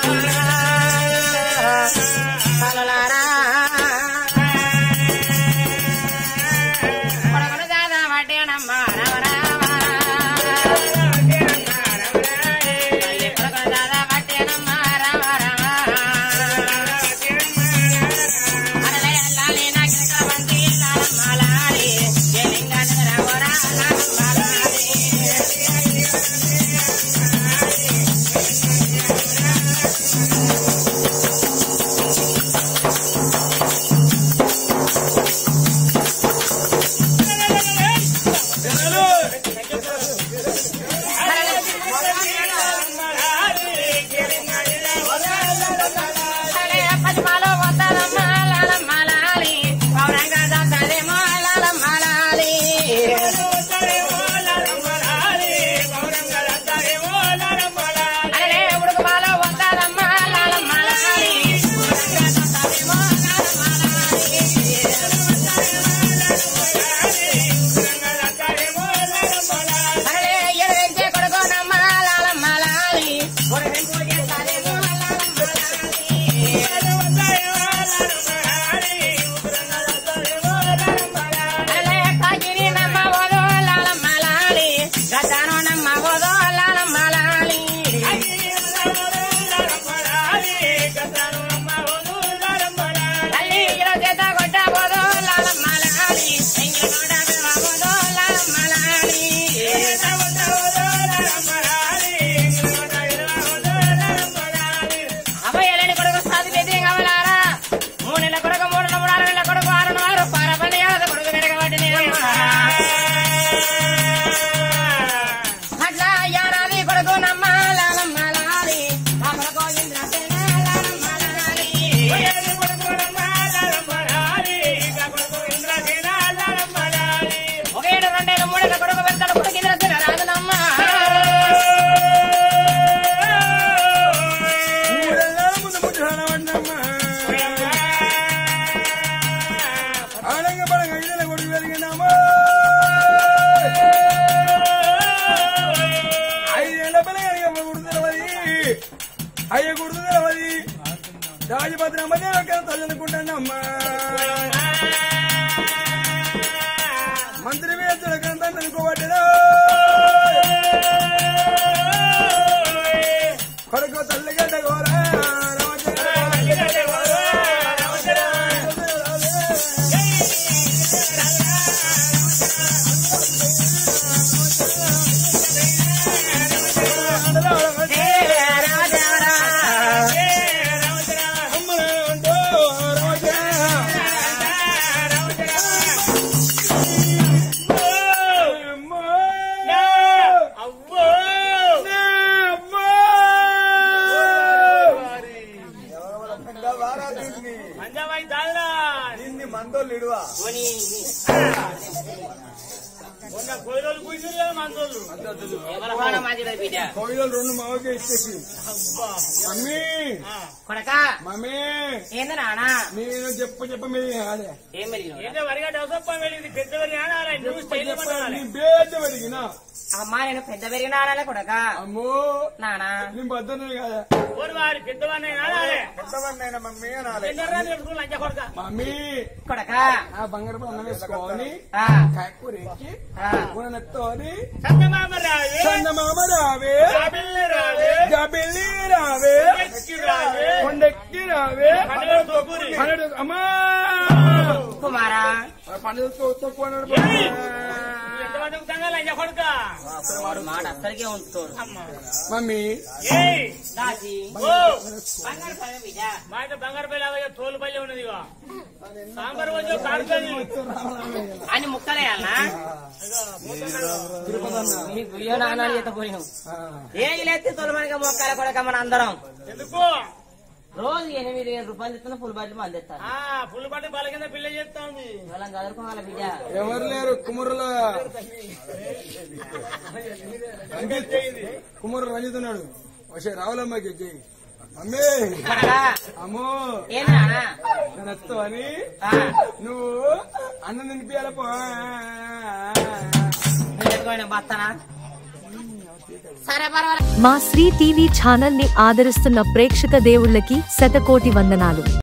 మంత్రి వేతుల కంటే కొడుకు తల్లిగడ్డ గోరా కోయిలు రెండు మావకే ఇచ్చేసి మమ్మీ కొడకా మమ్మీ ఏంది నానా నేను చెప్ప మీరు అదే ఏం బేద పెరిగినా అమ్మా నేను పెద్ద పెరిగినాడే కొడకా అమ్మో నానా నేను బద్దనే కదా పెద్దవాడినైనా మమ్మీ మమ్మీ కొడకా ఆ బంగారు అన్నం వేసుకొని కాయకూర ఎక్కి నెత్తోని చందమామ రావే జబిల్లి రావే కొండెక్కి రావే అమ్మా కుమారా పండుగ తక్కువ వాడు మాట అక్కడికే ఉంచుతాడు మమ్మీ బంగారు పల్లి తోలు పల్లి ఉన్నది సాంబార్ అని ముక్కలేయాలనా నీకు నాన్న చేత పోయినావు ఏది లేస్తే తొలమనిగా మొక్కల కూడా మన అందరం ఎందుకు రోజు 8,000 రూపాయలు ఇస్తున్నా ఫుల్ బాటిల్ మంది తెస్తాను ఫుల్ బాటిల్ బాల కింద పిల్ల చేస్తా ఉంది వాళ్ళని చదువుకోవాలి బిడ్డ ఎవరు లేరు కుమరుల కుమరు రంజిత్ ఉన్నాడు వచ్చే రావులమ్మకి చెయ్యి అమ్మే అమ్మో నేను వస్తావని నువ్వు అన్నం తినిపించాల బస్తానా సరే పర్వాలేదు. మా శ్రీ టీవీ ఛానల్ ని ఆదరిస్తున్న ప్రేక్షక దేవుళ్ళకి శతకోటి వందనాలు.